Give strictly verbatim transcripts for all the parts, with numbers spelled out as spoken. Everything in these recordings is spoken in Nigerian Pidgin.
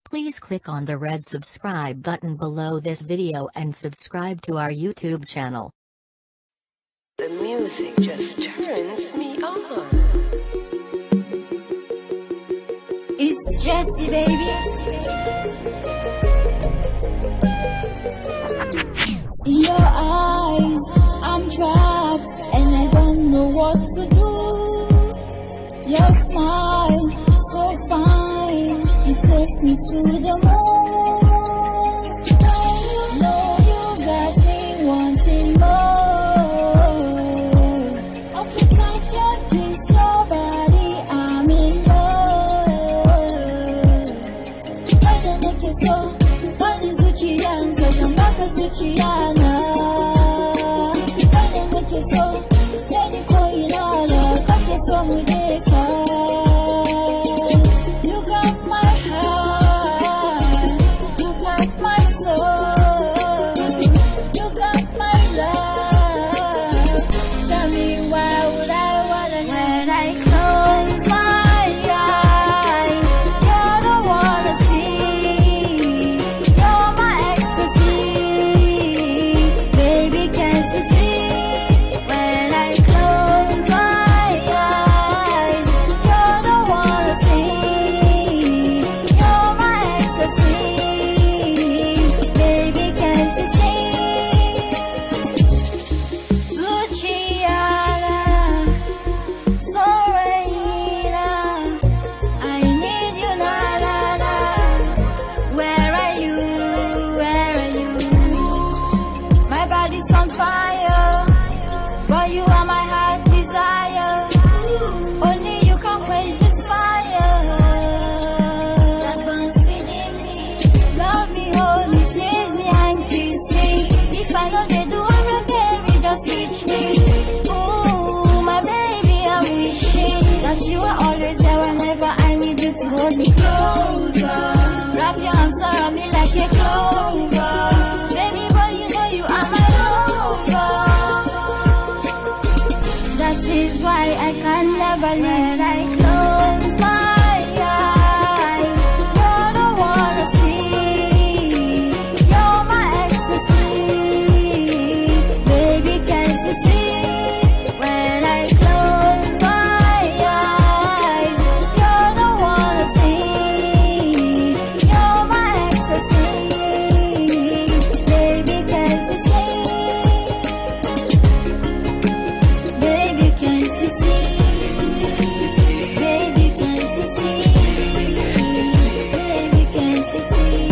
Please click on the red subscribe button below this video and subscribe to our YouTube channel. The music just turns me on. It's Jessie, baby. In your eyes, I'm trapped, and I don't know what to do. Your smile, so fine, it takes me to the moon. No, you got me wanting more. Of the touch of this, your body, I'm in love. I don't make it so, fun is what you young, so come back as what you young. I don't make it so, steady calling all up, I get so ridiculous. You got my heart, you got my soul, you got my love. Tell me why would I wanna when I close my eyes? You're the one I see, you're my ecstasy. Baby, can't you see? When I close my eyes, you're the one I see, you're my ecstasy. Baby, can't you see? Luciana, Soraya, I need you, na na na. Where are you? Where are you? My body's on fire, but you are my heart desire. Only you can quench this fire that burns within me. Love me, hold me, seize me and kiss me. If I know they do, I'm baby, just reach me. Ooh, my baby, I'm wishing that you are always there whenever I need you to hold me closer. Wrap your arms around me like a clover. Baby boy, you know you are my lover. That is why I can never leave. When I close my eyes, you're the one I see, you're my ecstasy. Baby, can't you see? When I close my eyes, you're the one I see, you're my ecstasy. Baby, can't you see? Baby, can't you see? Baby, can't you see? Baby, can't you see?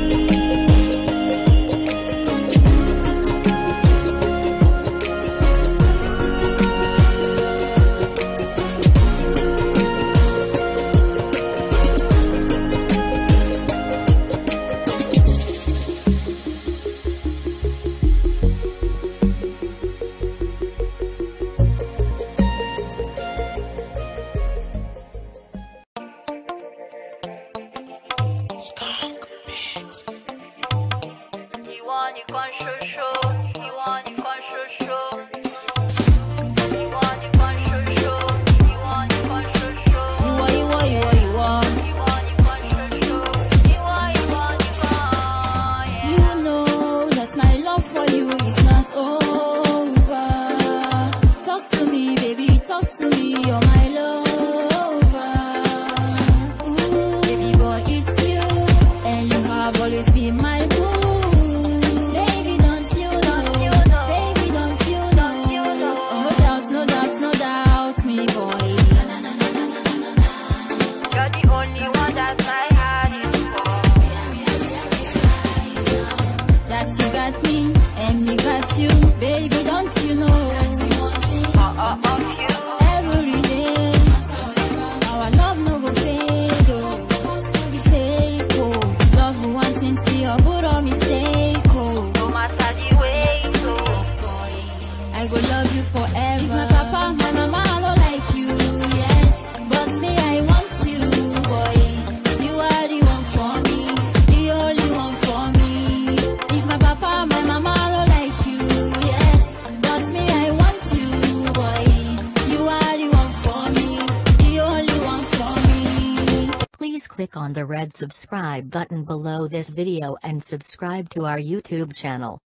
You want you can show show. You want you can show show. You want you can show show. You want you can show show. You are, you are, you are, you are. You want you can show show. You want you want you can. You know that my love for you is not over. Talk to me, baby, talk to me, you're my lover. Ooh, baby boy, it's you, and you have always been my boo. Baby, don't on the red subscribe button below this video and subscribe to our YouTube channel.